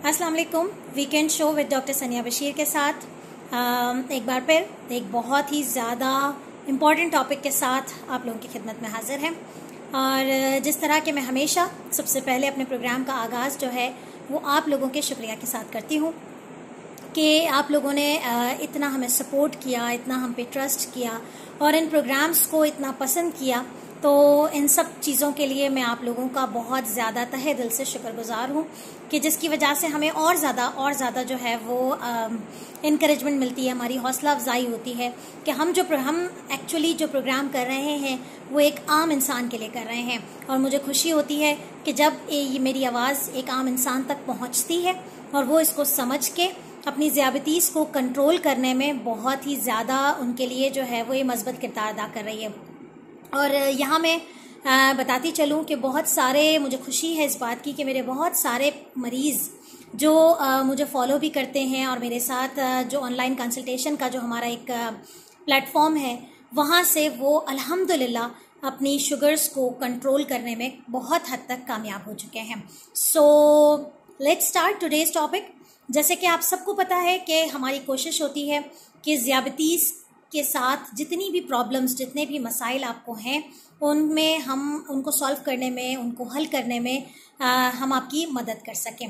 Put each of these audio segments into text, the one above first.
अस्सलाम वालेकुम। Weekend show with doctor सनिया बशीर के साथ एक बार फिर एक बहुत ही ज़्यादा इम्पॉर्टेंट टॉपिक के साथ आप लोगों की खिदमत में हाजिर हैं। और जिस तरह के मैं हमेशा सबसे पहले अपने प्रोग्राम का आगाज़ जो है वो आप लोगों के शुक्रिया के साथ करती हूँ कि आप लोगों ने इतना हमें सपोर्ट किया, इतना हम पे ट्रस्ट किया और इन प्रोग्राम्स को इतना पसंद किया। तो इन सब चीज़ों के लिए मैं आप लोगों का बहुत ज़्यादा तहे दिल से शुक्रगुजार हूँ कि जिसकी वजह से हमें और ज़्यादा जो है वो इनकरेजमेंट मिलती है, हमारी हौसला अफजाई होती है कि हम एक्चुअली जो प्रोग्राम कर रहे हैं वो एक आम इंसान के लिए कर रहे हैं। और मुझे खुशी होती है कि जब ये मेरी आवाज़ एक आम इंसान तक पहुँचती है और वो इसको समझ के अपनी ज़ियादतीज़ को कंट्रोल करने में बहुत ही ज़्यादा उनके लिए जो है वो ये मज़बूत किरदार अदा कर रही है। और यहाँ मैं बताती चलूँ कि बहुत सारे, मुझे खुशी है इस बात की कि मेरे बहुत सारे मरीज़ जो मुझे फॉलो भी करते हैं और मेरे साथ जो ऑनलाइन कंसल्टेशन का जो हमारा एक प्लेटफॉर्म है वहाँ से वो अल्हम्दुलिल्लाह अपनी शुगर्स को कंट्रोल करने में बहुत हद तक कामयाब हो चुके हैं। So let's start today's topic. जैसे कि आप सबको पता है कि हमारी कोशिश होती है कि ज़ियादतीज़ के साथ जितनी भी प्रॉब्लम्स, जितने भी मसाइल आपको हैं उनमें हम उनको सॉल्व करने में, उनको हल करने में हम आपकी मदद कर सकें।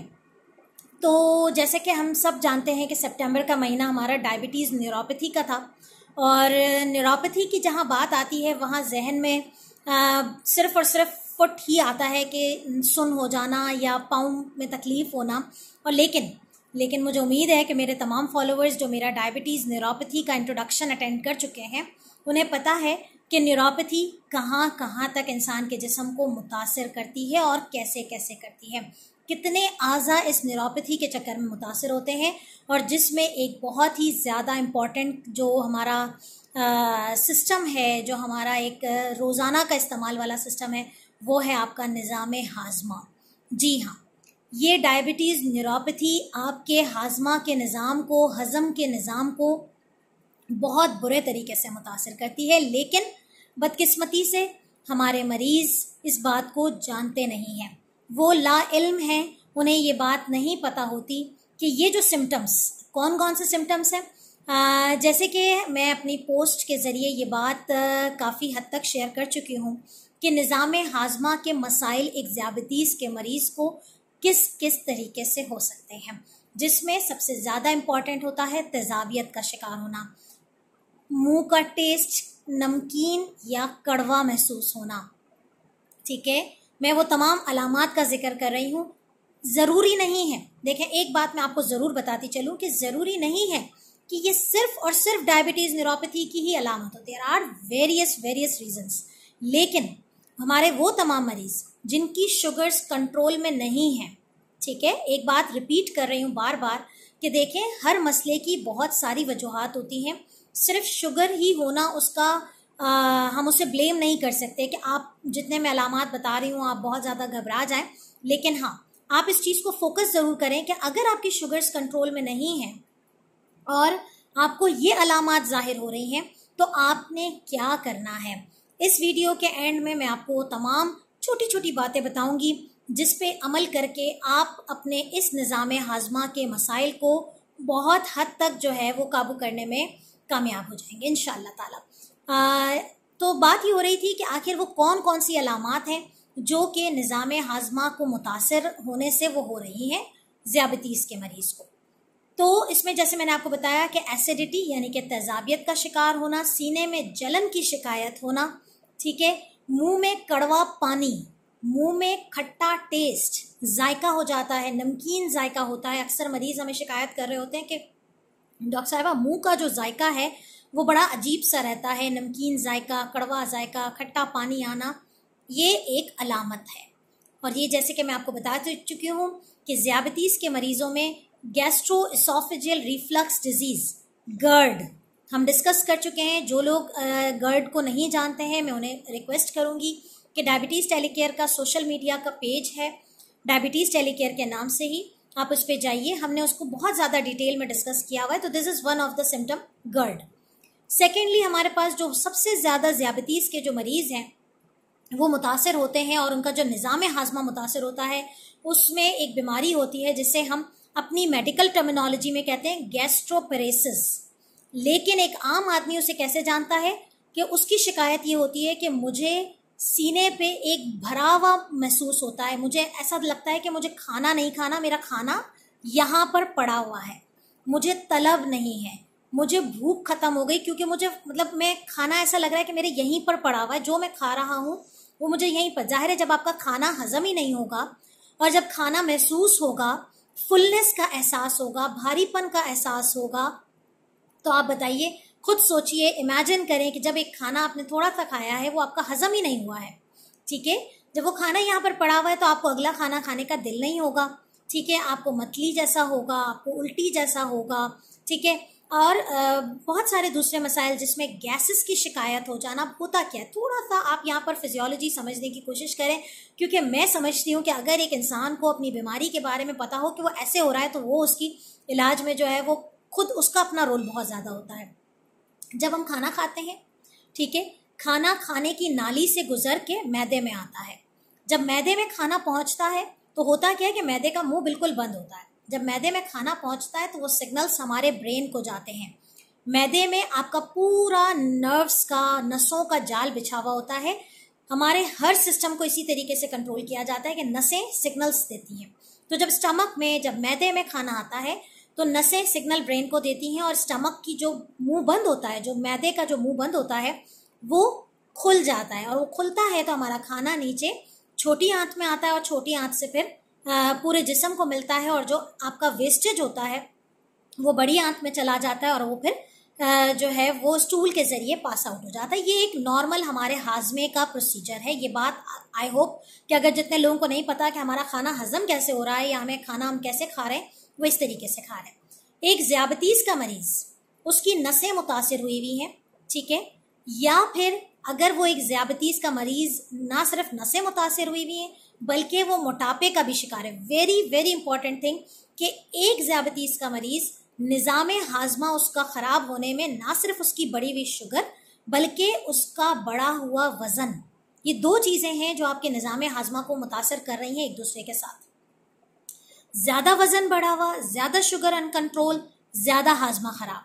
तो जैसे कि हम सब जानते हैं कि सितंबर का महीना हमारा डायबिटीज़ न्यूरोपैथी का था और न्यूरोपैथी की जहाँ बात आती है वहाँ जहन में सिर्फ़ और सिर्फ फुट ही आता है कि सुन हो जाना या पाँव में तकलीफ़ होना। और लेकिन मुझे उम्मीद है कि मेरे तमाम फॉलोअर्स जो मेरा डायबिटीज़ न्यूरोपैथी का इंट्रोडक्शन अटेंड कर चुके हैं उन्हें पता है कि न्यूरोपैथी कहाँ कहाँ तक इंसान के जिस्म को मुतासिर करती है और कैसे कैसे करती है, कितने आज़ा इस न्यूरोपैथी के चक्कर में मुतासिर होते हैं। और जिसमें एक बहुत ही ज़्यादा इम्पॉर्टेंट जो हमारा सिस्टम है, जो हमारा एक रोज़ाना का इस्तेमाल वाला सिस्टम है, वो है आपका निज़ाम हाज़मा। जी हाँ, ये डायबिटीज़ न्यूरोपैथी आपके हाजमा के निज़ाम को, हज़म के निज़ाम को बहुत बुरे तरीके से मुतासिर करती है। लेकिन बदकिस्मती से हमारे मरीज़ इस बात को जानते नहीं हैं, वो लाइल्म हैं, उन्हें ये बात नहीं पता होती कि ये जो सिम्टम्स, कौन कौन से सिम्टम्स हैं। जैसे कि मैं अपनी पोस्ट के ज़रिए ये बात काफ़ी हद तक शेयर कर चुकी हूँ कि निज़ाम हाजमा के मसाइल एक ज़ियादतीज़ के मरीज़ को किस किस तरीके से हो सकते हैं, जिसमें सबसे ज़्यादा इम्पॉर्टेंट होता है तेज़ाबियत का शिकार होना, मुंह का टेस्ट नमकीन या कड़वा महसूस होना। ठीक है, मैं वो तमाम अलामात का जिक्र कर रही हूँ। ज़रूरी नहीं है, देखें एक बात मैं आपको ज़रूर बताती चलूँ कि ज़रूरी नहीं है कि ये सिर्फ और सिर्फ डायबिटीज़ न्यूरोपैथी की ही अलामत होती है। There are various reasons. लेकिन हमारे वो तमाम मरीज़ जिनकी शुगर्स कंट्रोल में नहीं है, ठीक है, एक बात रिपीट कर रही हूँ बार बार कि देखें हर मसले की बहुत सारी वजूहात होती हैं। सिर्फ शुगर ही होना उसका हम उसे ब्लेम नहीं कर सकते कि आप जितने मैं अलामात बता रही हूँ आप बहुत ज़्यादा घबरा जाएं। लेकिन हाँ, आप इस चीज़ को फोकस ज़रूर करें कि अगर आपकी शुगर्स कंट्रोल में नहीं है और आपको ये अलामात ज़ाहिर हो रही हैं तो आपने क्या करना है। इस वीडियो के एंड में मैं आपको तमाम छोटी छोटी बातें बताऊंगी जिस पे अमल करके आप अपने इस निज़ाम हाजमा के मसाइल को बहुत हद तक जो है वो काबू करने में कामयाब हो जाएंगे इंशाअल्लाह ताला। तो बात ये हो रही थी कि आखिर वो कौन कौन सी अलामात हैं जो कि निज़ाम हाजमा को मुतासिर होने से वो हो रही हैं ज़ियादतीज़ के मरीज़ को। तो इसमें जैसे मैंने आपको बताया कि एसिडिटी यानी कि तेज़ाबियत का शिकार होना, सीने में जलन की शिकायत होना, ठीक है, मुंह में कड़वा पानी, मुंह में खट्टा टेस्ट, जायका हो जाता है, नमकीन जायका होता है। अक्सर मरीज हमें शिकायत कर रहे होते हैं कि डॉक्टर साहिबा मुंह का जो जायका है वो बड़ा अजीब सा रहता है, नमकीन जायका, कड़वा जायका, खट्टा पानी आना, ये एक अलामत है। और ये जैसे कि मैं आपको बता चुकी हूँ कि ज़ियादतीज़ के मरीज़ों में गैस्ट्रोएसोफेजियल रिफ्लक्स डिजीज़, गर्ड, हम डिस्कस कर चुके हैं। जो लोग गर्ड को नहीं जानते हैं मैं उन्हें रिक्वेस्ट करूंगी कि डायबिटीज़ टेलीकेयर का सोशल मीडिया का पेज है, डायबिटीज़ टेलीकेयर के नाम से ही आप उस पर जाइए, हमने उसको बहुत ज़्यादा डिटेल में डिस्कस किया हुआ है। तो this is one of the symptom, GERD. Secondly, हमारे पास जो सबसे ज़्यादा ज़ियादतीज़ के जो मरीज़ हैं वो मुतासर होते हैं और उनका जो निज़ाम हाजमा मुतासर होता है उसमें एक बीमारी होती है जिसे हम अपनी मेडिकल टर्मिनोलॉजी में कहते हैं गैस्ट्रोपेरेसिस। लेकिन एक आम आदमी उसे कैसे जानता है कि उसकी शिकायत ये होती है कि मुझे सीने पे एक भरा हुआ महसूस होता है, मुझे ऐसा लगता है कि मुझे खाना नहीं खाना, मेरा खाना यहाँ पर पड़ा हुआ है, मुझे तलब नहीं है, मुझे भूख खत्म हो गई, क्योंकि मुझे मतलब मैं खाना ऐसा लग रहा है कि मेरे यहीं पर पड़ा हुआ है, जो मैं खा रहा हूँ वो मुझे यहीं पर। जाहिर है जब आपका खाना हजम ही नहीं होगा और जब खाना महसूस होगा, फुलनेस का एहसास होगा, भारीपन का एहसास होगा, तो आप बताइए, खुद सोचिए, इमेजिन करें कि जब एक खाना आपने थोड़ा सा खाया है वो आपका हजम ही नहीं हुआ है, ठीक है, जब वो खाना यहाँ पर पड़ा हुआ है तो आपको अगला खाना खाने का दिल नहीं होगा, ठीक है, आपको मतली जैसा होगा, आपको उल्टी जैसा होगा, ठीक है, और बहुत सारे दूसरे मसाइल जिसमें गैसेस की शिकायत हो जाना। होता क्या है, थोड़ा सा आप यहाँ पर फिजियोलॉजी समझने की कोशिश करें, क्योंकि मैं समझती हूँ कि अगर एक इंसान को अपनी बीमारी के बारे में पता हो कि वो ऐसे हो रहा है, तो वो उसकी इलाज में जो है वो खुद उसका अपना रोल बहुत ज़्यादा होता है। जब हम खाना खाते हैं, ठीक है, खाना खाने की नाली से गुजर के मैदे में आता है। जब मैदे में खाना पहुंचता है तो होता क्या है कि मैदे का मुंह बिल्कुल बंद होता है। जब मैदे में खाना पहुंचता है तो वो सिग्नल्स हमारे ब्रेन को जाते हैं। मैदे में आपका पूरा नर्व्स का, नसों का जाल बिछा हुआ होता है। हमारे हर सिस्टम को इसी तरीके से कंट्रोल किया जाता है कि नसें सिग्नल्स देती हैं। तो जब स्टमक में, जब मैदे में खाना आता है तो नसें सिग्नल ब्रेन को देती हैं और स्टमक की जो मुंह बंद होता है, जो मैदे का जो मुंह बंद होता है, वो खुल जाता है। और वो खुलता है तो हमारा खाना नीचे छोटी आंत में आता है और छोटी आंत से फिर पूरे जिस्म को मिलता है, और जो आपका वेस्टेज होता है वो बड़ी आंत में चला जाता है और वो फिर जो है वो स्टूल के जरिए पास आउट हो जाता है। ये एक नॉर्मल हमारे हाजमे का प्रोसीजर है। ये बात आई होप कि अगर जितने लोगों को नहीं पता कि हमारा खाना हजम कैसे हो रहा है या हमें खाना हम कैसे खा रहे हैं, वो इस तरीके से खा रहे हैं। एक ज़ियाबतीस का मरीज, उसकी नसें मुतासिर हुई हुई हैं, ठीक है, या फिर अगर वो एक ज़ियाबतीस का मरीज ना सिर्फ नसें मुतासिर हुई हुई हैं बल्कि वो मोटापे का भी शिकार है। वेरी वेरी इंपॉर्टेंट थिंग कि एक ज़ियाबतीस का मरीज निज़ामे हाजमा उसका ख़राब होने में ना सिर्फ उसकी बढ़ी हुई शुगर बल्कि उसका बढ़ा हुआ वज़न, ये दो चीज़ें हैं जो आपके निज़ामे हाजमा को मुतासर कर रही हैं एक दूसरे के साथ। ज़्यादा वज़न बढ़ा हुआ, ज़्यादा शुगर अनकंट्रोल, ज़्यादा हाजमा ख़राब,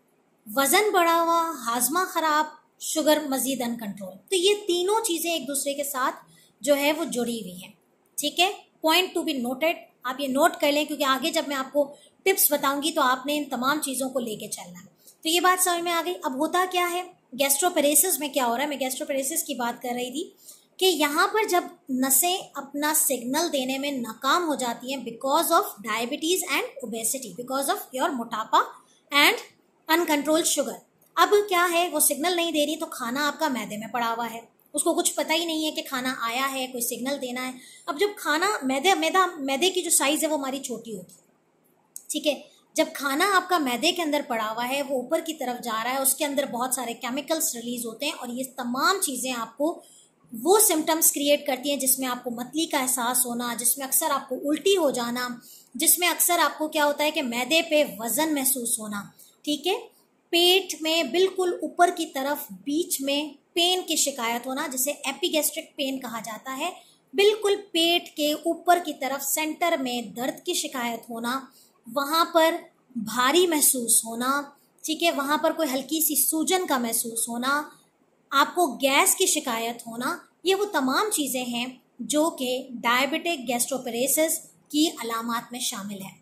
वज़न बढ़ा हुआ, हाजमा ख़राब, शुगर मज़ीद अनकंट्रोल। तो ये तीनों चीज़ें एक दूसरे के साथ जो है वो जुड़ी हुई हैं, ठीक है। पॉइंट टू बी नोटेड, आप ये नोट कर लें, क्योंकि आगे जब मैं आपको टिप्स बताऊंगी तो आपने इन तमाम चीज़ों को लेके चलना है। तो ये बात समझ में आ गई। अब होता क्या है, गैस्ट्रोपेरेसिस में क्या हो रहा है, मैं गैस्ट्रोपेरेसिस की बात कर रही थी कि यहाँ पर जब नसें अपना सिग्नल देने में नाकाम हो जाती हैं because of diabetes and obesity, because of your मोटापा एंड अनकंट्रोल्ड शुगर। अब क्या है, वो सिग्नल नहीं दे रही तो खाना आपका मैदे में पड़ा हुआ है, उसको कुछ पता ही नहीं है कि खाना आया है, कोई सिग्नल देना है। अब जब खाना मैदे की जो साइज़ है वो हमारी छोटी होती है, ठीक है। जब खाना आपका मैदे के अंदर पड़ा हुआ है, वो ऊपर की तरफ जा रहा है, उसके अंदर बहुत सारे केमिकल्स रिलीज होते हैं और ये तमाम चीज़ें आपको वो सिम्टम्स क्रिएट करती हैं जिसमें आपको मतली का एहसास होना, जिसमें अक्सर आपको उल्टी हो जाना, जिसमें अक्सर आपको क्या होता है कि मैदे पे वज़न महसूस होना, ठीक है। पेट में बिल्कुल ऊपर की तरफ बीच में पेन की शिकायत होना, जिसे एपिगैस्ट्रिक पेन कहा जाता है। बिल्कुल पेट के ऊपर की तरफ सेंटर में दर्द की शिकायत होना, वहाँ पर भारी महसूस होना, ठीक है, वहाँ पर कोई हल्की सी सूजन का महसूस होना, आपको गैस की शिकायत होना, ये वो तमाम चीज़ें हैं जो कि डायबिटिक गैस्ट्रोपेरेसिस की अलामात में शामिल है।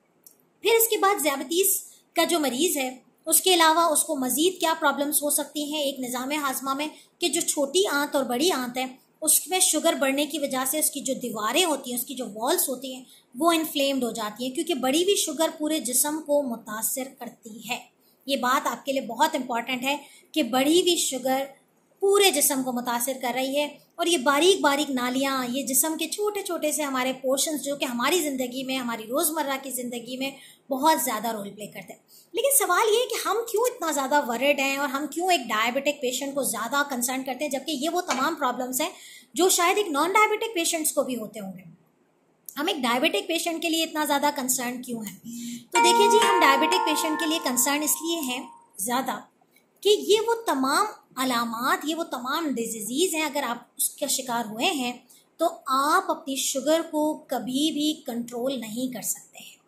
फिर इसके बाद ज़ियाबतीस का जो मरीज़ है उसके अलावा उसको मज़ीद क्या प्रॉब्लम्स हो सकती हैं एक निज़ाम हाजमा में, कि जो छोटी आंत और बड़ी आंत है उसमें शुगर बढ़ने की वजह से उसकी जो दीवारें होती हैं, उसकी जो वॉल्स होती हैं वो इन्फ्लेम्ड हो जाती हैं, क्योंकि बढ़ी हुई शुगर पूरे जिस्म को मुतासिर करती है। ये बात आपके लिए बहुत इंपॉर्टेंट है कि बढ़ी हुई शुगर पूरे जिस्म को मुतासिर कर रही है, और ये बारीक बारीक नालियाँ, ये जिस्म के छोटे छोटे से हमारे पोर्शंस जो कि हमारी ज़िंदगी में, हमारी रोज़मर्रा की ज़िंदगी में बहुत ज़्यादा रोल प्ले करते हैं। लेकिन सवाल ये है कि हम क्यों इतना ज़्यादा वरिड हैं और हम क्यों एक डायबिटिक पेशेंट को ज़्यादा कंसर्न करते हैं, जबकि ये वो तमाम प्रॉब्लम्स हैं जो शायद एक नॉन डायबिटिक पेशेंट्स को भी होते होंगे। हम एक डायबिटिक पेशेंट के लिए इतना ज़्यादा कंसर्न क्यों हैं? तो देखिए जी, हम डायबिटिक पेशेंट के लिए कंसर्न इसलिए हैं ज़्यादा कि ये वो तमाम अलामात, ये वो तमाम डिजीज़ हैं, अगर आप उसका शिकार हुए हैं तो आप अपनी शुगर को कभी भी कंट्रोल नहीं कर सकते हैं।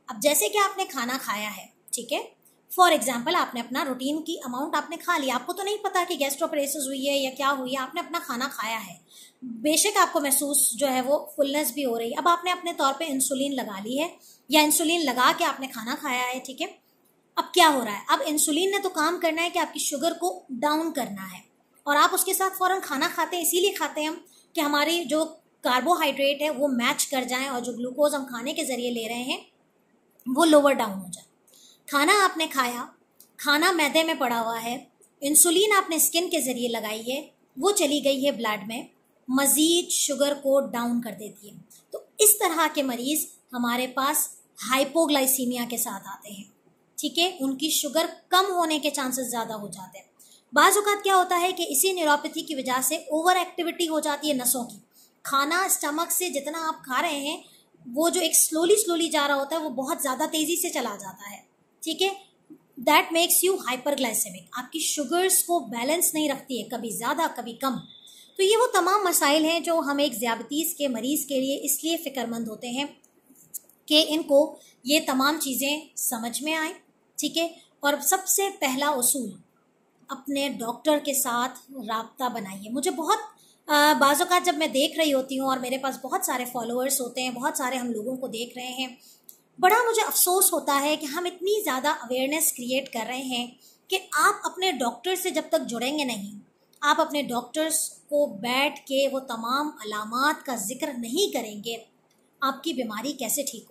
अब जैसे कि आपने खाना खाया है, ठीक है, फॉर एग्जाम्पल आपने अपना रूटीन की अमाउंट आपने खा लिया, आपको तो नहीं पता कि गैस्ट्रोपरेसिस हुई है या क्या हुई है, आपने अपना खाना खाया है, बेशक आपको महसूस जो है वो फुलनेस भी हो रही है, अब आपने अपने तौर पे इंसुलिन लगा ली है या इंसुलिन लगा के आपने खाना खाया है, ठीक है। अब क्या हो रहा है, अब इंसुलिन ने तो काम करना है कि आपकी शुगर को डाउन करना है, और आप उसके साथ फौरन खाना खाते हैं, इसीलिए खाते हैं हम कि हमारी जो कार्बोहाइड्रेट है वो मैच कर जाए और जो ग्लूकोज हम खाने के जरिए ले रहे हैं वो लोअर डाउन हो जाए। खाना आपने खाया, खाना मैदे में पड़ा हुआ है, इंसुलिन आपने स्किन के जरिए लगाई है, वो चली गई है ब्लड में, मजीद शुगर को डाउन कर देती है। तो इस तरह के मरीज हमारे पास हाइपोग्लाइसीमिया के साथ आते हैं, ठीक है, उनकी शुगर कम होने के चांसेस ज़्यादा हो जाते हैं। बाज़ औक़ात क्या होता है कि इसी न्यूरोपैथी की वजह से ओवर एक्टिविटी हो जाती है नसों की, खाना स्टमक से जितना आप खा रहे हैं वो जो एक स्लोली जा रहा होता है वो बहुत ज़्यादा तेज़ी से चला जाता है, ठीक है, दैट मेक्स यू हाइपरग्लाइसेमिक, आपकी शुगर्स को बैलेंस नहीं रखती है, कभी ज़्यादा कभी कम। तो ये वो तमाम मसाइल हैं जो हम एक ज़ियाबतीस के मरीज़ के लिए इसलिए फ़िक्रमंद होते हैं कि इनको ये तमाम चीज़ें समझ में आए, ठीक है। और सबसे पहला उसूल, अपने डॉक्टर के साथ राब्ता बनाइए। मुझे बहुत बाज़ औक़ात जब मैं देख रही होती हूँ और मेरे पास बहुत सारे फॉलोअर्स होते हैं, बहुत सारे हम लोगों को देख रहे हैं, बड़ा मुझे अफसोस होता है कि हम इतनी ज़्यादा अवेयरनेस क्रिएट कर रहे हैं कि आप अपने डॉक्टर से जब तक जुड़ेंगे नहीं, आप अपने डॉक्टर्स को बैठ के वो तमाम अलामात का जिक्र नहीं करेंगे, आपकी बीमारी कैसे ठीक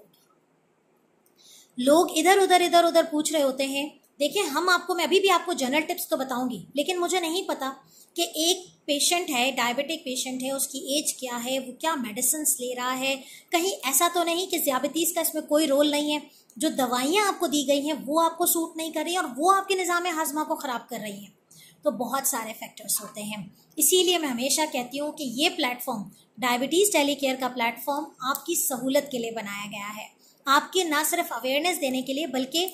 होगी। लोग इधर उधर पूछ रहे होते हैं। देखिए, मैं अभी भी आपको जनरल टिप्स तो बताऊंगी, लेकिन मुझे नहीं पता कि एक पेशेंट है, डायबिटिक पेशेंट है, उसकी एज क्या है, वो क्या मेडिसिन ले रहा है, कहीं ऐसा तो नहीं कि ज़ियाबतीस का इसमें कोई रोल नहीं है, जो दवाइयाँ आपको दी गई हैं वो आपको सूट नहीं कर रही हैं और वो आपके निज़ाम हाजमा को ख़राब कर रही हैं। तो बहुत सारे फैक्टर्स होते हैं, इसीलिए मैं हमेशा कहती हूँ कि ये प्लेटफॉर्म, डायबिटीज़ टेलीकेयर का प्लेटफॉर्म, आपकी सहूलत के लिए बनाया गया है, आपके ना सिर्फ अवेयरनेस देने के लिए, बल्कि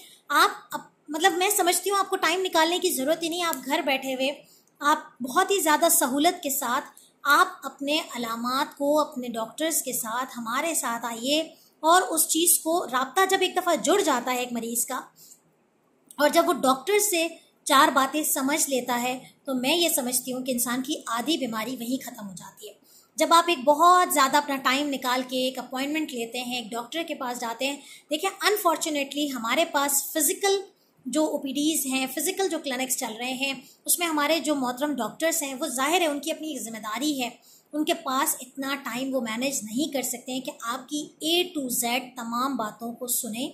मैं समझती हूँ आपको टाइम निकालने की ज़रूरत ही नहीं, आप घर बैठे हुए आप बहुत ही ज़्यादा सहूलत के साथ आप अपने अलामात को अपने डॉक्टर्स के साथ हमारे साथ आइए, और उस चीज़ को राब्ता जब एक दफ़ा जुड़ जाता है एक मरीज़ का, और जब वो डॉक्टर से 4 बातें समझ लेता है, तो मैं ये समझती हूँ कि इंसान की आधी बीमारी वहीं ख़त्म हो जाती है। जब आप एक बहुत ज़्यादा अपना टाइम निकाल के एक अपॉइंटमेंट लेते हैं, एक डॉक्टर के पास जाते हैं, देखिए अनफॉर्चुनेटली हमारे पास फ़िज़िकल जो ओपीडीज़ हैं, फ़िज़िकल जो क्लिनिक्स चल रहे हैं, उसमें हमारे जो मोहतरम डॉक्टर्स हैं वो ज़ाहिर है उनकी अपनी जिम्मेदारी है, उनके पास इतना टाइम वो मैनेज नहीं कर सकते हैं कि आपकी A to Z तमाम बातों को सुने,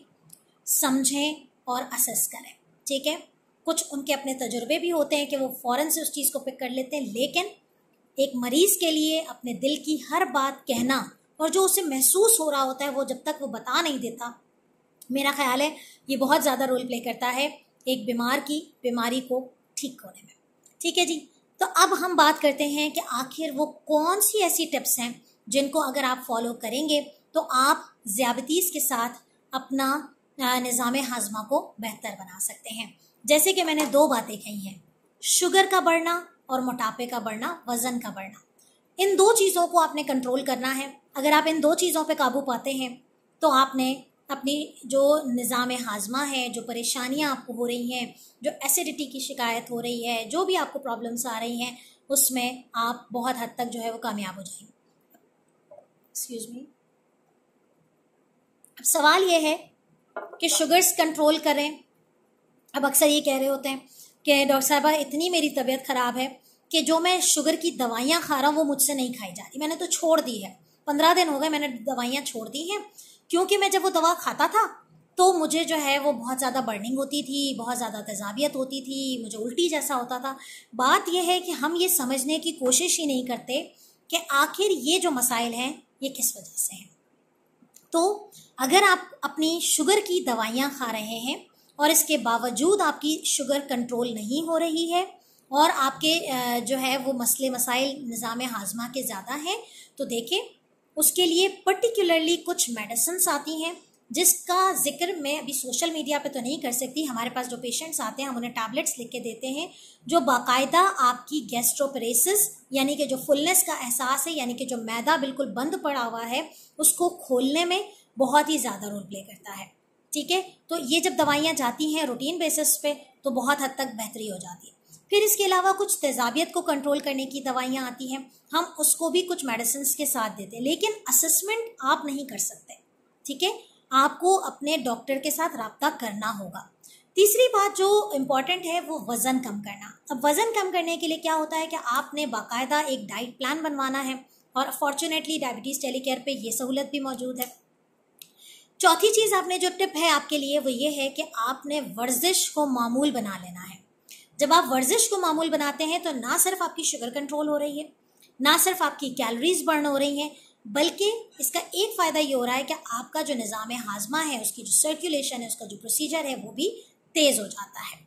समझें और असेस करें, ठीक है। कुछ उनके अपने तजुर्बे भी होते हैं कि वो फ़ौरन से उस चीज़ को पिक कर लेते हैं, लेकिन एक मरीज़ के लिए अपने दिल की हर बात कहना और जो उसे महसूस हो रहा होता है वो जब तक वो बता नहीं देता, मेरा ख्याल है ये बहुत ज़्यादा रोल प्ले करता है एक बीमार की बीमारी को ठीक होने में, ठीक है जी। तो अब हम बात करते हैं कि आखिर वो कौन सी ऐसी टिप्स हैं जिनको अगर आप फॉलो करेंगे तो आप ज़ियाबतीस के साथ अपना निज़ाम हाजमा को बेहतर बना सकते हैं। जैसे कि मैंने 2 बातें कही हैं, शुगर का बढ़ना और मोटापे का बढ़ना, वज़न का बढ़ना, इन 2 चीज़ों को आपने कंट्रोल करना है। अगर आप इन 2 चीज़ों पे काबू पाते हैं तो आपने अपनी जो निज़ाम हाजमा है, जो परेशानियां आपको हो रही हैं, जो एसिडिटी की शिकायत हो रही है, जो भी आपको प्रॉब्लम्स आ रही हैं, उसमें आप बहुत हद तक जो है वो कामयाब हो जाएंगे। Excuse me. अब सवाल ये है कि शुगर्स कंट्रोल करें। अब अक्सर ये कह रहे होते हैं कि डॉक्टर साहबा इतनी मेरी तबीयत ख़राब है कि जो मैं शुगर की दवाइयाँ खा रहा हूँ वो मुझसे नहीं खाई जा रही, मैंने तो छोड़ दी है, 15 दिन हो गए मैंने दवाइयाँ छोड़ दी हैं, क्योंकि मैं जब वो दवा खाता था तो मुझे जो है वो बहुत ज़्यादा बर्निंग होती थी, बहुत ज़्यादा तेज़ाबियत होती थी, मुझे उल्टी जैसा होता था। बात यह है कि हम ये समझने की कोशिश ही नहीं करते कि आखिर ये जो मसाइल हैं ये किस वजह से हैं। तो अगर आप अपनी शुगर की दवाइयाँ खा रहे हैं और इसके बावजूद आपकी शुगर कंट्रोल नहीं हो रही है और आपके जो है वो मसले मसाइल निज़ाम हाजमा के ज़्यादा हैं, तो देखें उसके लिए पर्टिकुलरली कुछ मेडिसिन्स आती हैं जिसका जिक्र मैं अभी सोशल मीडिया पे तो नहीं कर सकती। हमारे पास जो पेशेंट्स आते हैं हम उन्हें टैबलेट्स लिख के देते हैं जो बाकायदा आपकी गैस्ट्रोपरेसिस यानी कि जो फुलनेस का एहसास है, यानी कि जो मैदा बिल्कुल बंद पड़ा हुआ है उसको खोलने में बहुत ही ज़्यादा रोल प्ले करता है। ठीक है। तो ये जब दवाइयाँ जाती हैं रूटीन बेसिस पे तो बहुत हद तक बेहतरी हो जाती है। फिर इसके अलावा कुछ तेजाबियत को कंट्रोल करने की दवाइयाँ आती हैं, हम उसको भी कुछ मेडिसिन के साथ देते हैं, लेकिन असेसमेंट आप नहीं कर सकते, ठीक है। आपको अपने डॉक्टर के साथ रब्ता करना होगा। तीसरी बात जो इम्पॉर्टेंट है वो वज़न कम करना। अब वज़न कम करने के लिए क्या होता है कि आपने बाकायदा एक डाइट प्लान बनवाना है, और फॉर्चुनेटली डायबिटीज़ टेलीकेयर पे ये सहूलत भी मौजूद है। चौथी चीज़ आपने जो टिप है आपके लिए वो ये है कि आपने वर्जिश को मामूल बना लेना है। जब आप वर्जिश को मामूल बनाते हैं तो ना सिर्फ आपकी शुगर कंट्रोल हो रही है, ना सिर्फ आपकी कैलोरीज बर्न हो रही हैं, बल्कि इसका एक फ़ायदा ये हो रहा है कि आपका जो निज़ाम हाजमा है, उसकी जो सर्कुलेशन है, उसका जो प्रोसीजर है वो भी तेज़ हो जाता है।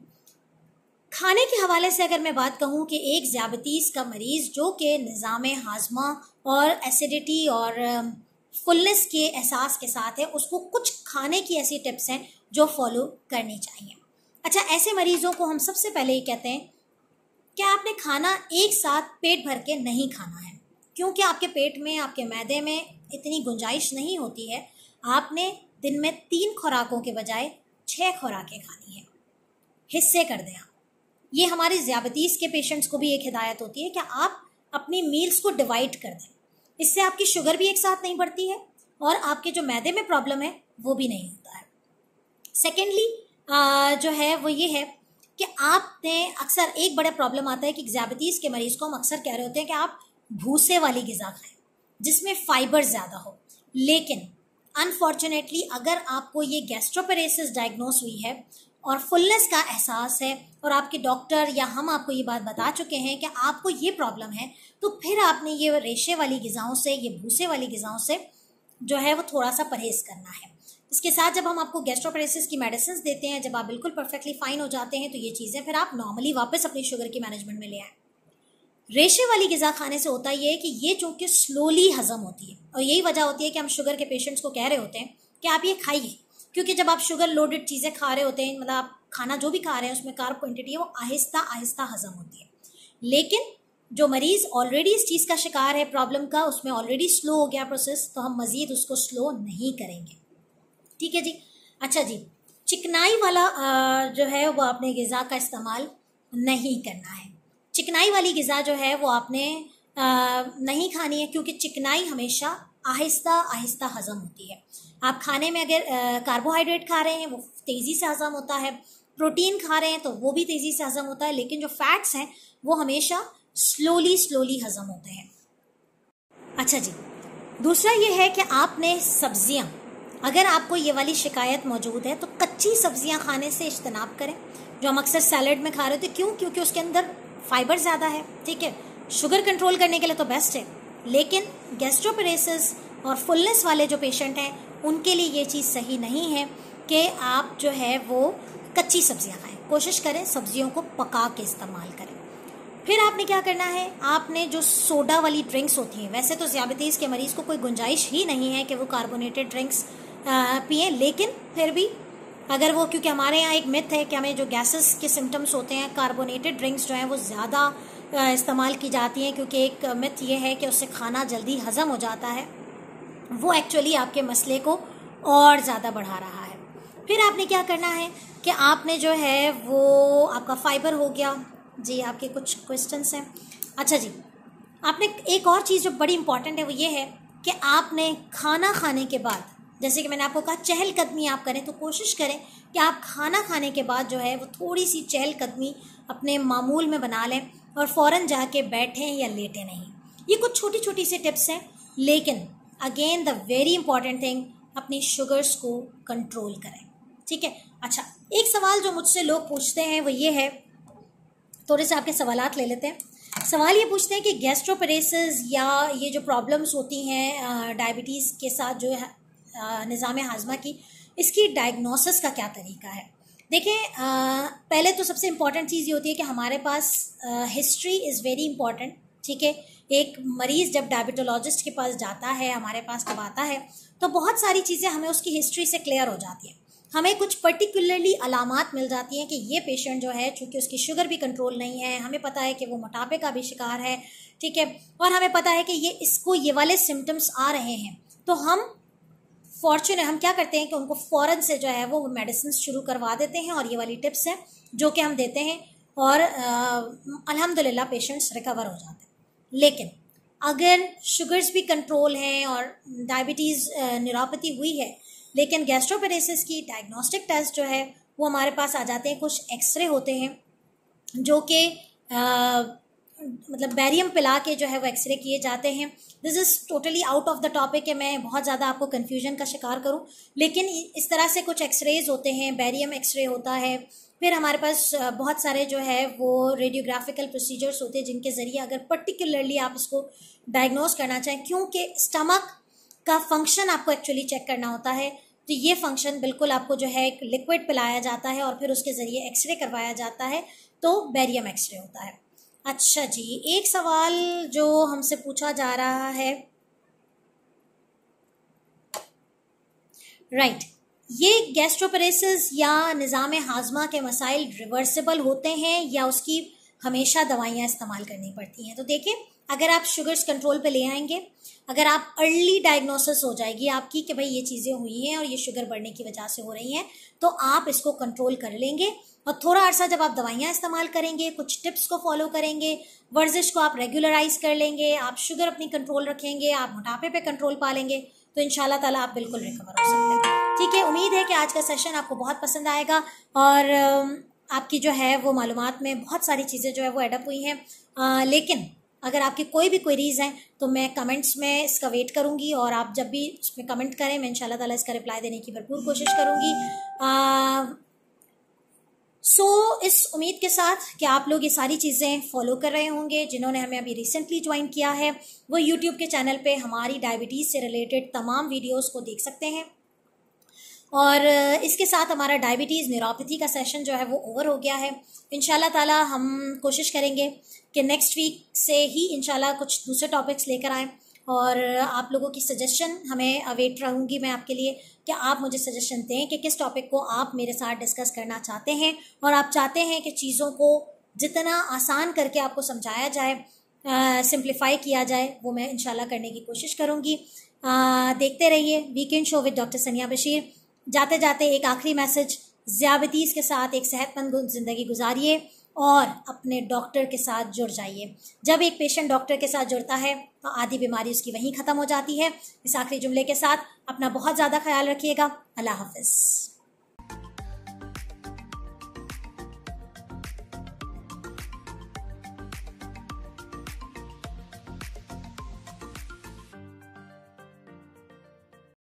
खाने के हवाले से अगर मैं बात कहूँ कि एक ज़ियाबतीस का मरीज़ जो कि निज़ाम हाजमा और एसिडिटी और फुलनेस के एहसास के साथ है, उसको कुछ खाने की ऐसी टिप्स हैं जो फॉलो करनी चाहिए। अच्छा, ऐसे मरीजों को हम सबसे पहले ये कहते हैं कि आपने खाना एक साथ पेट भर के नहीं खाना है, क्योंकि आपके पेट में, आपके मैदे में इतनी गुंजाइश नहीं होती है। आपने दिन में 3 खुराकों के बजाय 6 खुराकें खानी है, हिस्से कर दें आप। ये हमारे ज़ियाबतीस के पेशेंट्स को भी एक हिदायत होती है कि आप अपनी मील्स को डिवाइड कर दें। इससे आपकी शुगर भी एक साथ नहीं बढ़ती है और आपके जो मैदे में प्रॉब्लम है वो भी नहीं होता है। सेकेंडली जो है वो ये है कि आपने अक्सर एक बड़ा प्रॉब्लम आता है कि ज़ियाबतीस के मरीज़ को हम अक्सर कह रहे होते हैं कि आप भूसे वाली ग़िज़ा खाएं जिसमें फाइबर ज़्यादा हो, लेकिन अनफॉर्चुनेटली अगर आपको ये गैस्ट्रोपेरेसिस डायग्नोस हुई है और फुलनेस का एहसास है और आपके डॉक्टर या हम आपको ये बात बता चुके हैं कि आपको ये प्रॉब्लम है, तो फिर आपने ये रेशे वाली ग़िज़ाओं से, ये भूसे वाली ग़िज़ाओं से जो है वो थोड़ा सा परहेज़ करना है। इसके साथ जब हम आपको गैस्ट्रोपेरेसिस की मेडिसिन देते हैं, जब आप बिल्कुल परफेक्टली फाइन हो जाते हैं, तो ये चीज़ें फिर आप नॉर्मली वापस अपनी शुगर की मैनेजमेंट में ले आएँ। रेशे वाली ग़िज़ा खाने से होता ये है कि ये चूँकि स्लोली हज़म होती है, और यही वजह होती है कि हम शुगर के पेशेंट्स को कह रहे होते हैं कि आप ये खाइए, क्योंकि जब आप शुगर लोडेड चीज़ें खा रहे होते हैं, मतलब आप खाना जो भी खा रहे हैं उसमें कार्ब क्वांटिटी है वो आहिस्ता आहिस्ता हज़म होती है। लेकिन जो मरीज़ ऑलरेडी इस चीज़ का शिकार है, प्रॉब्लम का, उसमें ऑलरेडी स्लो हो गया प्रोसेस, तो हम मज़ीद उसको स्लो नहीं करेंगे, ठीक है जी। अच्छा जी, चिकनाई वाला जो है वो आपने ग़िज़ा का इस्तेमाल नहीं करना है। चिकनाई वाली ग़िज़ा जो है वो आपने नहीं खानी है, क्योंकि चिकनाई हमेशा आहिस्ता आहिस्ता हज़म होती है। आप खाने में अगर कार्बोहाइड्रेट खा रहे हैं वो तेज़ी से हज़म होता है, प्रोटीन खा रहे हैं तो वो भी तेज़ी से हज़म होता है, लेकिन जो फैट्स हैं वो हमेशा स्लोली हज़म होते हैं। अच्छा जी, दूसरा ये है कि आपने सब्जियां, अगर आपको ये वाली शिकायत मौजूद है तो कच्ची सब्जियां खाने से इज्तनाब करें, जो हम अक्सर सैलड में खा रहे थे। क्यों? क्योंकि उसके अंदर फाइबर ज़्यादा है, ठीक है। शुगर कंट्रोल करने के लिए तो बेस्ट है, लेकिन गैस्ट्रोपेरेसिस और फुलनेस वाले जो पेशेंट हैं उनके लिए ये चीज़ सही नहीं है कि आप जो है वो कच्ची सब्जियां खाएं। कोशिश करें सब्जियों को पका के इस्तेमाल करें। फिर आपने क्या करना है, आपने जो सोडा वाली ड्रिंक्स होती हैं, वैसे तो ज़ियाबतीस के मरीज़ को कोई गुंजाइश ही नहीं है कि वो कार्बोनेटेड ड्रिंक्स पिएं, लेकिन फिर भी अगर वो, क्योंकि हमारे यहाँ एक मिथ है कि हमें जो गैसेस के सिम्टम्स होते हैं, कार्बोनेटेड ड्रिंक्स जो हैं वो ज़्यादा इस्तेमाल की जाती हैं, क्योंकि एक मिथ ये है कि उससे खाना जल्दी हज़म हो जाता है। वो एक्चुअली आपके मसले को और ज़्यादा बढ़ा रहा है। फिर आपने क्या करना है कि आपने जो है वो, आपका फाइबर हो गया जी। आपके कुछ क्वेश्चंस हैं। अच्छा जी, आपने एक और चीज़ जो बड़ी इंपॉर्टेंट है वो ये है कि आपने खाना खाने के बाद, जैसे कि मैंने आपको कहा चहलकदमी आप करें, तो कोशिश करें कि आप खाना खाने के बाद जो है वो थोड़ी सी चहलकदमी अपने मामूल में बना लें और फ़ौरन जाके बैठें या लेटें नहीं। ये कुछ छोटी छोटी सी टिप्स हैं, लेकिन again the very important thing, अपनी शुगर्स को कंट्रोल करें, ठीक है। अच्छा, एक सवाल जो मुझसे लोग पूछते हैं वो ये है, थोड़े से आपके सवालात ले लेते हैं। सवाल ये पूछते हैं कि गैस्ट्रोपेरेसिस या ये जो प्रॉब्लम्स होती हैं डायबिटीज़ के साथ जो है निज़ाम हाजमा की, इसकी डायग्नोसिस का क्या तरीका है। देखें, पहले तो सबसे इम्पॉर्टेंट चीज़ ये होती है कि हमारे पास हिस्ट्री इज़ वेरी इंपॉर्टेंट, ठीक है। एक मरीज़ जब डायबिटोलॉजिस्ट के पास जाता है, हमारे पास जब आता है, तो बहुत सारी चीज़ें हमें उसकी हिस्ट्री से क्लियर हो जाती हैं। हमें कुछ पर्टिकुलरली अलामात मिल जाती हैं कि ये पेशेंट जो है, चूँकि उसकी शुगर भी कंट्रोल नहीं है, हमें पता है कि वो मोटापे का भी शिकार है, ठीक है, और हमें पता है कि ये इसको ये वाले सिम्टम्स आ रहे हैं, तो हम फॉर्चुनेट हम क्या करते हैं कि उनको फ़ौरन से जो है वो मेडिसिन शुरू करवा देते हैं, और ये वाली टिप्स हैं जो कि हम देते हैं, और अल्हम्दुलिल्लाह पेशेंट्स रिकवर हो जाते हैं। लेकिन अगर शुगर्स भी कंट्रोल हैं और डायबिटीज़ न्यूरोपैथी हुई है, लेकिन गैस्ट्रोपेरेसिस की डायग्नोस्टिक टेस्ट जो है वो हमारे पास आ जाते हैं, कुछ एक्सरे होते हैं जो कि मतलब बैरियम पिला के जो है वो एक्सरे किए जाते हैं। This is totally out of the topic है, मैं बहुत ज़्यादा आपको कन्फ्यूजन का शिकार करूं, लेकिन इस तरह से कुछ एक्सरेज होते हैं, बैरियम एक्सरे होता है। फिर हमारे पास बहुत सारे जो है वो रेडियोग्राफिकल प्रोसीजर्स होते हैं जिनके ज़रिए अगर पर्टिकुलरली आप इसको डायग्नोज करना चाहें, क्योंकि स्टमक का फंक्शन आपको एक्चुअली चेक करना होता है, तो ये फंक्शन बिल्कुल आपको जो है एक लिक्विड पिलाया जाता है और फिर उसके ज़रिए एक्सरे करवाया जाता है, तो बैरियम एक्सरे होता है। अच्छा जी, एक सवाल जो हमसे पूछा जा रहा है, राइट, ये गैस्ट्रोपेरेसिस या निज़ाम हाजमा के मसाइल रिवर्सिबल होते हैं या उसकी हमेशा दवाइयाँ इस्तेमाल करनी पड़ती हैं? तो देखिए, अगर आप शुगर्स कंट्रोल पे ले आएंगे, अगर आप अर्ली डायग्नोसिस हो जाएगी आपकी कि भाई ये चीज़ें हुई हैं और ये शुगर बढ़ने की वजह से हो रही हैं, तो आप इसको कंट्रोल कर लेंगे। और थोड़ा अर्सा जब आप दवाइयाँ इस्तेमाल करेंगे, कुछ टिप्स को फॉलो करेंगे, वर्जिश को आप रेगुलराइज कर लेंगे, आप शुगर अपनी कंट्रोल रखेंगे, आप मोटापे पे कंट्रोल पा लेंगे, तो इंशाल्लाह ताला आप बिल्कुल रिकवर हो सकते हैं। ठीक है, उम्मीद है कि आज का सेशन आपको बहुत पसंद आएगा और आपकी जो है वो मालूमात में बहुत सारी चीज़ें जो है वो एडअप हुई हैं। लेकिन अगर आपकी कोई भी क्वेरीज हैं तो मैं कमेंट्स में इसका वेट करूंगी, और आप जब भी उसमें कमेंट करें मैं इंशाल्लाह ताला इसका रिप्लाई देने की भरपूर कोशिश करूंगी। इस उम्मीद के साथ कि आप लोग ये सारी चीज़ें फॉलो कर रहे होंगे। जिन्होंने हमें अभी रिसेंटली ज्वाइन किया है वो यूट्यूब के चैनल पे हमारी डायबिटीज़ से रिलेटेड तमाम वीडियोस को देख सकते हैं, और इसके साथ हमारा डायबिटीज़ न्यूरोपैथी का सेशन जो है वो ओवर हो गया है। इंशाल्लाह ताला हम कोशिश करेंगे कि नेक्स्ट वीक से ही इंशाल्लाह कुछ दूसरे टॉपिक्स लेकर आएँ, और आप लोगों की सजेशन हमें अवेट रहूँगी मैं आपके लिए कि आप मुझे सजेशन दें कि किस टॉपिक को आप मेरे साथ डिस्कस करना चाहते हैं, और आप चाहते हैं कि चीज़ों को जितना आसान करके आपको समझाया जाए, सिंप्लीफाई किया जाए, वो मैं इंशाल्लाह करने की कोशिश करूँगी। देखते रहिए वीकेंड शो विद डॉक्टर सनिया बशीर। जाते जाते एक आखिरी मैसेज, ज़ियाबतीज़ के साथ एक सेहतमंद ज़िंदगी गुजारिए और अपने डॉक्टर के साथ जुड़ जाइए। जब एक पेशेंट डॉक्टर के साथ जुड़ता है तो आधी बीमारी उसकी वहीं ख़त्म हो जाती है। इस आखिरी जुमले के साथ अपना बहुत ज़्यादा ख्याल रखिएगा। अल्लाह हाफ़िज़।